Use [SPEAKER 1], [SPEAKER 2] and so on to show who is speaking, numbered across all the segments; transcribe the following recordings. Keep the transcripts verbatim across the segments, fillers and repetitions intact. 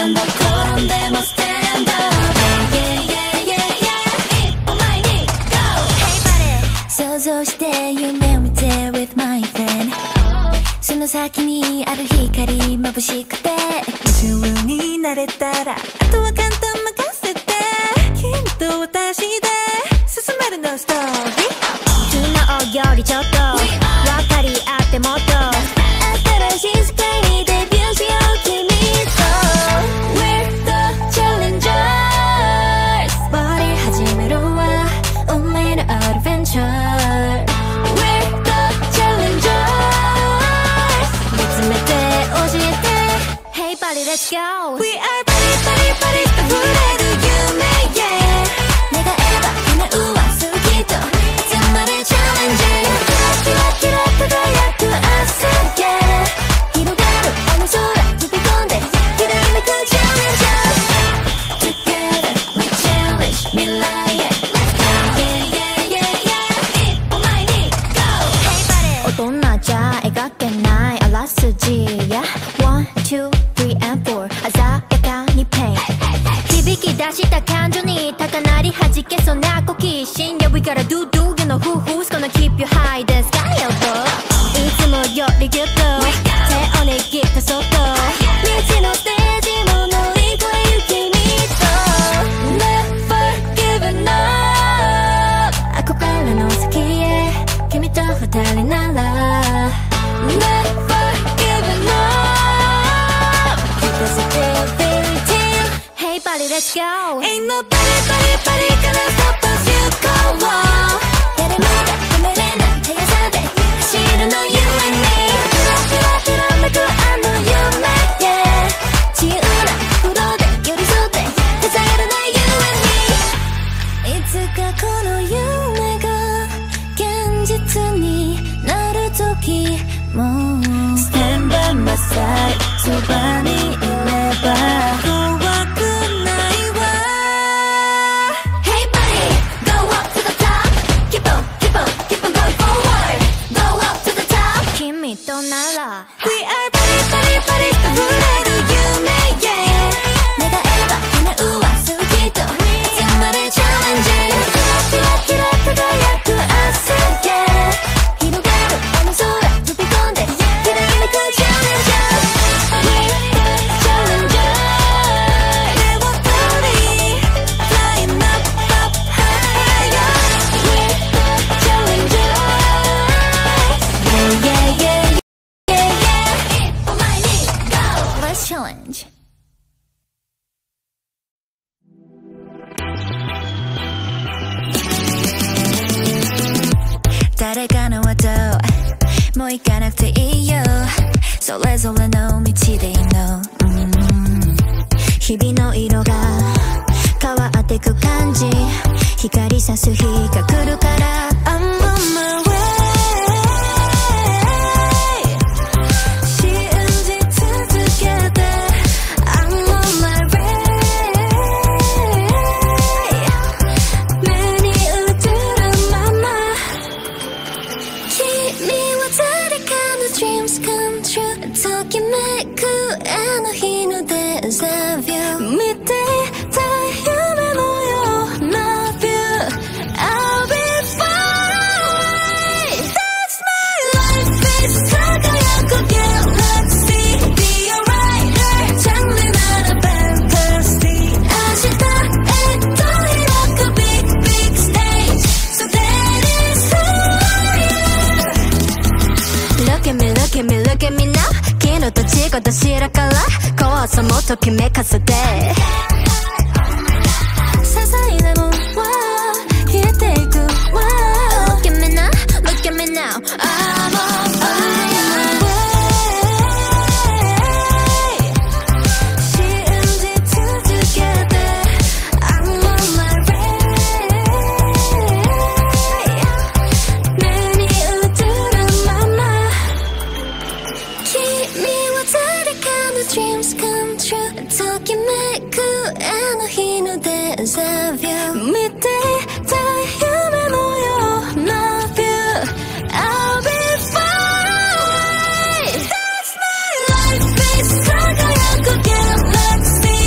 [SPEAKER 1] 何度転んでもスタンド Yeah yeah yeah yeah 一歩前に Go Hey buddy 想像して夢を見て With my friend その先にある光眩しくて夢中になれたらあとは簡単任せて君と私で進めるのストーリー昨日よりちょっと分かり合ってもっと新しい世界にデビューしよう君と We're the challengers バリ始めるわ運命のアドベンチャー We're the challengers 見つめて教えて Hey buddy let's go We are buddy buddy buddy 溢れる夢 Yeah 願えば叶うは好きといつまでチャレンジキラキラキラ輝く朝 Yeah 広がるあの空飛び込んできらめくチャレンジャー Together we challenge 未来へ Let's go Yeah yeah yeah yeah 一歩前に Go Hey buddy 大人じゃ描けないあらすじ Yeah One, two, three and four 鮮やかにペイン響き出した感情に高鳴り弾けそうな好奇心 Yeah we gotta do do you know who who's gonna keep you high the sky up いつもよりギュッと手を握ったそっと未知のステージも乗り越える君と Never giving up 憧れの先へ君と二人なら Never giving up Because it's a fairy tale Hey buddy let's go Ain't nobody buddy buddy gonna stop us you go on 誰もが止めれない速さで走るの You and me キラキラきらめくあの夢 Yeah 自由な心で寄り添って手探らない You and me いつかこの夢が現実になる時も Stand by my side そばにいれば怖くないわ Hey buddy go up to the top Keep on keep on keep on going forward Go up to the top 君となら We are buddy buddy buddy 溢れる夢 Yeah 願えば叶うは好きといつまでチャレンジキラキラキラ輝く朝 Yeah 広がるあの空飛び込んできらめくチャレンジャー We're the challengers They were floating Flying up up higher We're the challengers Yeah yeah yeah yeah yeah 一歩前に Go Let's challenge誰かの後もう行かなくていいよそれぞれの道でいいの、うん、日々の色が変わってく感じ光さす日が来るから I'm on my way 信じ続けて I'm on my way 目に映るまま君は誰かの dreams come true ときめくあの日のデジャビュー見ていた夢のような view I'll be far away That's my life is 輝く Get let's see Be alright チャンネルなら fantasy 明日へと開く big big stage So that is all you Look at me look at me look at me now 昨日と違う私らから怖さもときめかせて些細なもんは消えていくわ Look at me now look at me now I'm on fire信じ続けて I'm on my way 目に映るまま君は誰かの dreams come true ときめくあの日のデジャビュー見ていた夢のような view I'll be far away That's my life is 輝く Get let's see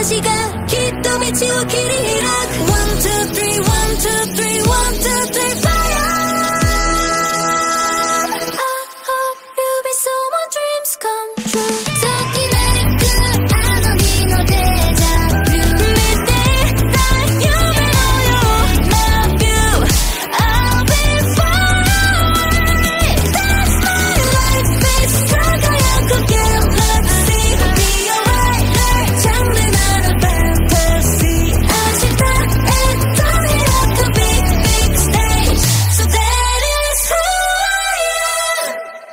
[SPEAKER 1] 私がきっと道を切り開く One, two, three, one, two, three, one, two, three, fire I hope you'll be someone dreams come true ときめくあの日のデジャブ見てた夢のよ Love you I'll be fine That's my life It's輝く Galaxy Be alright 장래 나는 fantasy 아직도 애도 이렇게 big big stage So that is who I am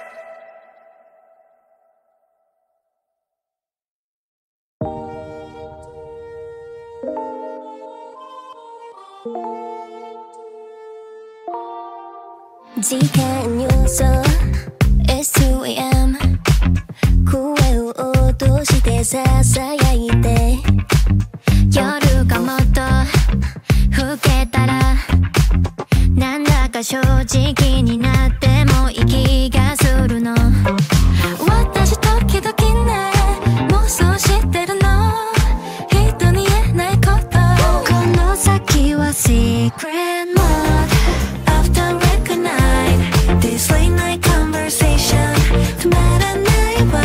[SPEAKER 1] 時間要素 It's two a m 声を落としてささやいて夜がもっと更けたらなんだか正直になってもいい気がするの私時々ね妄想してるの人に言えないことこの先は Secret Mode After record night This late night conversation 止まらないわ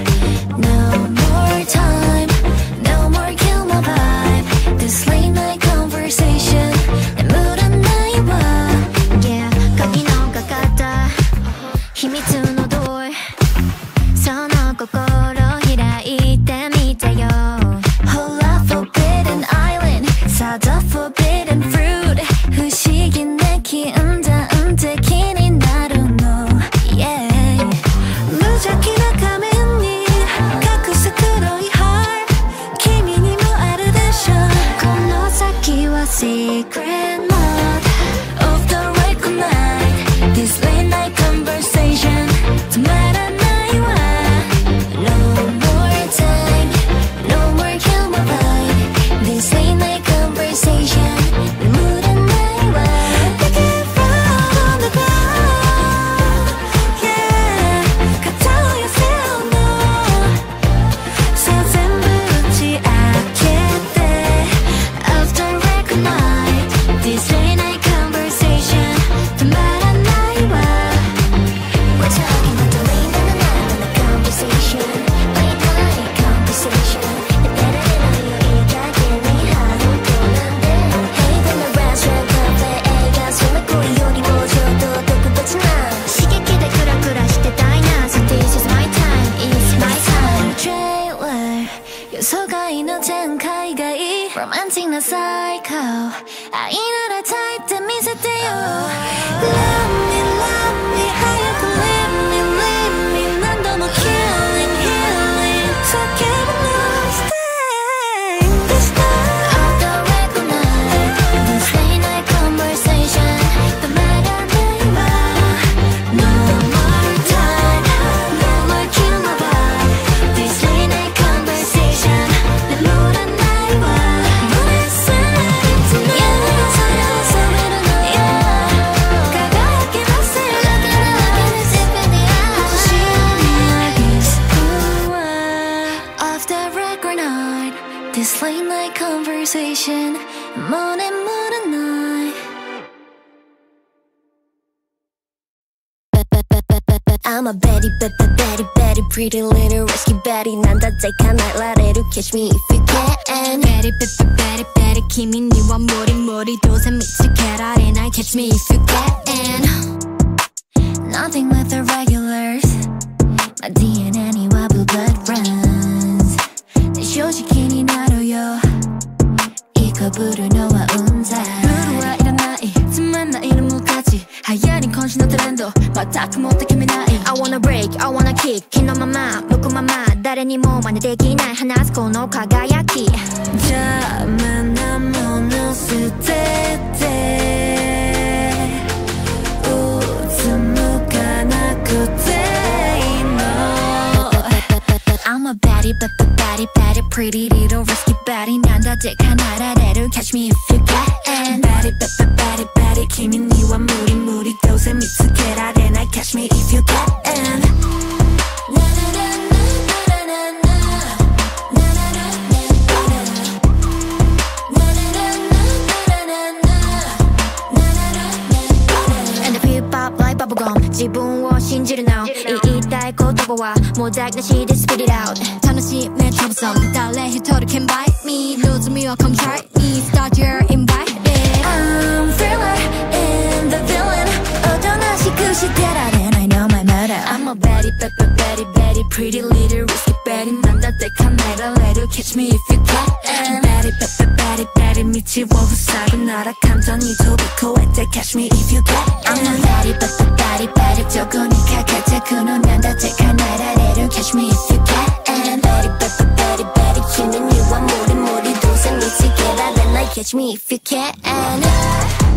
[SPEAKER 1] No more time No more kill my vibe This late night conversation 眠らないわ Yeah 鍵のかかった秘密のドアその心開いてみてよ Whole lot forbidden island さだ forbidden fruit 不思議な禁断的になるの Yeah 無邪気な仮面に隠す黒い heart 君にもあるでしょこの先は Secret Mode Of the record night This late night conversation 止まらないわ No more time No more kill my vibe This late night conversation 眠らないわ Take it out on the ground Yeah 肩を寄せ合うのさあ全部打ち明けて After record night This late night conversation 止まらないわ We're talking about the late night conversation Late night conversation 寝られないよいい加減にハードなんで Hey このレストランカフェ映画そんな恋よりもちょっと特別な刺激でクラクラしてたいな So this is my time It's my time Trailer 予想外の展開がいい Romantic な最高愛なら抱いてみせてよ Love me, love me 早く leave me, leave me 何度も killing, healing 叫ぶの Stay this time Off the record night This late night conversation 止まらないわ No more time No more kill my vibe This late night conversation 眠らないわ Listen to me それを覚めるのよ輝き出せるだけのわけで Zip in the eye 星を見上げすわ Off the record night This late night conversation もう眠らない I'm a Betty, Betty, Betty, Betty, pretty little risky Betty なんだって叶えられる Catch me if you can Betty, Betty, Betty, Betty 君にはモリモリどうせ見つけられない Catch me if you can Nothing with the regulars My ディーエヌエー には blue blood runs で正直になるよいいかぶるのはうんざルールはいらないつまんないのも勝ち流行り今週のトレンド全くもって決めない I wanna break, I wanna kick 気のまま向くまま誰にも真似できない話すこの輝き邪魔なもの捨ててうつむかなくていいの I'm a baddie, but the baddie, baddie, pretty little risky baddie なんだって叶えられる Catch me if you can Baddie, but the baddie, baddie 君には無理無理どうせ見つけられない Catch me if you can Na na na na na na na na na na 부검自分を信じるnow言いたい言葉はもう台無しで spit it out 楽しめ troublesome 誰一人 can bite me lose me or come try me start your invite I'm thriller in the villain おとなしくしてられない No my murder I'm a very very very very pretty little risky berry なんだって考えられる Catch me if you can Very very very very 道を塞ぐなら簡単に飛び越えて Catch me if you can I'm a very very very very どこにかけてくのなんだって叶えられる Catch me if you can Very very very very 君には無理無理どうせ見つけられない Catch me if you can